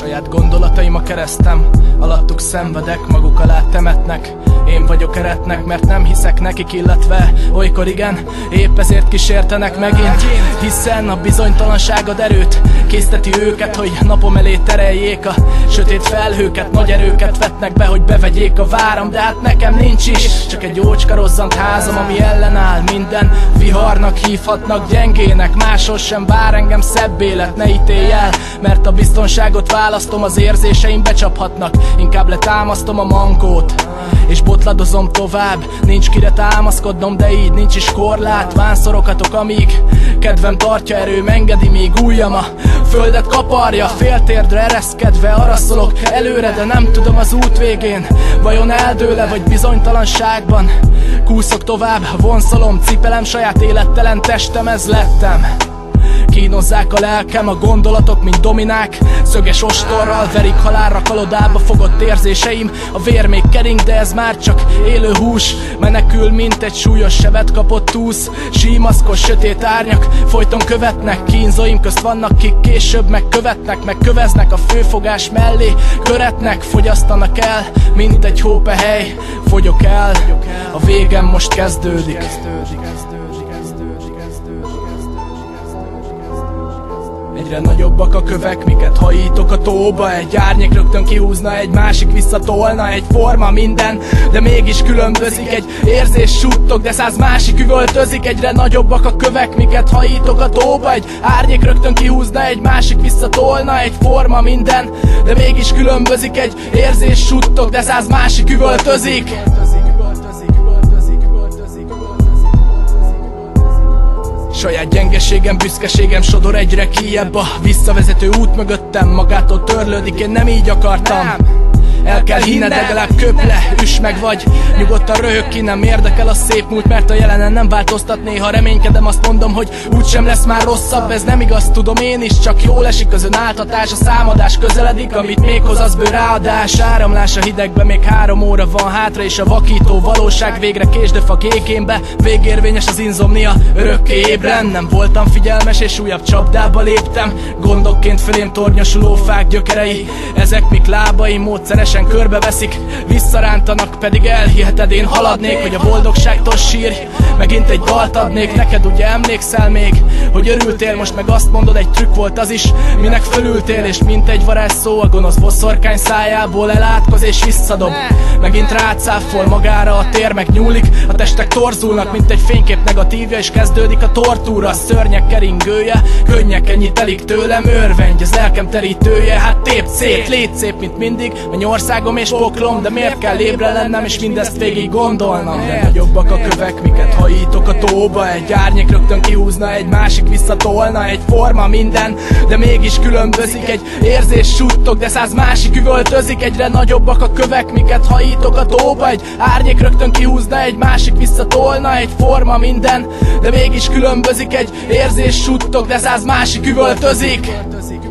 Saját gondolataim a keresztem, alattuk szenvedek, maguk alá temetnek. Én vagyok eretnek, mert nem hiszek nekik, illetve olykor igen, épp ezért kísértenek megint. Hiszen a bizonytalanságod erőt készteti őket, hogy napom elé tereljék a sötét felhőket. Nagy erőket vetnek be, hogy bevegyék a váram, de hát nekem nincs is, csak egy jócska rozzant házam, ami ellenáll minden viharnak. Hívhatnak gyengének, máshol sem vár engem szebb élet, ne ítélj el, mert a biztonságot választom, az érzéseim becsaphatnak. Inkább letámasztom a mankót és botladozom tovább, nincs kire támaszkodnom, de így nincs is korlát. Vánszorokatok, amíg kedvem tartja, erőm engedi, míg ujjam a földet kaparja. Féltérdre ereszkedve araszolok előre, de nem tudom az út végén vajon eldől-e, vagy bizonytalanságban kúszok tovább. Vonszolom, cipelem saját élettelen testem, ez lettem. Kínozzák a lelkem, a gondolatok, mint dominák. Szöges ostorral verik halálra, kalodába fogott érzéseim. A vér még kering, de ez már csak élő hús. Menekül, mint egy súlyos sebet kapott túsz. Símaszkos, sötét árnyak folyton követnek. Kínzóim közt vannak, kik később megkövetnek, megköveznek a főfogás mellé. Köretnek, fogyasztanak el, mint egy hópehely. Fogyok el, a végem most kezdődik. Egyre nagyobbak a kövek, miket hajítok a tóba. Egy árnyék rögtön kihúzna, egy másik visszatolna. Egy forma minden, de mégis különbözik. Egy érzés suttog, de 100 másik üvöltözik. Egyre nagyobbak a kövek, miket hajítok a tóba. Egy árnyék rögtön kihúzna, egy másik visszatolna. Egy forma minden, de mégis különbözik. Egy érzés suttog, de 100 másik üvöltözik. Saját gyengeségem, büszkeségem sodor egyre kijebb. A visszavezető út mögöttem magától törlődik, én nem így akartam. El kell hinned, legalább köp le, üss meg vagy nyugodtan röhög ki, nem érdekel a szép múlt, mert a jelenen nem változtat. Néha reménykedem, azt mondom, hogy úgysem lesz már rosszabb. Ez nem igaz, tudom én is, csak jól esik az önáltatás. A számadás közeledik, amit még hoz, az bő ráadás. Áramlás a hidegbe, még 3 óra van hátra, és a vakító valóság végre késdöf a gékénbe. Végérvényes az inzomnia, örökké ébren. Nem voltam figyelmes, és újabb csapdába léptem. Gondokként fölém tornyosuló fák gyökerei, ezek mik lábaim módszeresen körbeveszik, visszarántanak, pedig elhiheted, én haladnék, hogy a boldogságtól sírj. Megint egy dalt adnék neked, ugye emlékszel még, hogy örültél, most meg azt mondod, egy trükk volt az is, minek fölültél, és mint egy varázsszó a gonosz boszorkány szájából elátkoz és visszadob. Megint rácáfol magára a tér, megnyúlik, a testek torzulnak, mint egy fénykép negatívja, és kezdődik a tortúra. A szörnyek keringője, könnyek telik tőlem, örvendj az lelkem terítője. Hát tépd szét, légy szép, mint mindig, országom és poklom, de miért kell ébre lennem, és mindezt végig gondolnom? De nagyobbak a kövek, miket hajítok a tóba. Egy árnyék rögtön kihúzna, egy másik visszatolna. Egy forma minden, de mégis különbözik. Egy érzés suttog, de 100 másik üvöltözik. Egyre nagyobbak a kövek, miket hajítok a tóba. Egy árnyék rögtön kihúzna, egy másik visszatolna. Egy forma minden, de mégis különbözik. Egy érzés suttog, de 100 másik üvöltözik.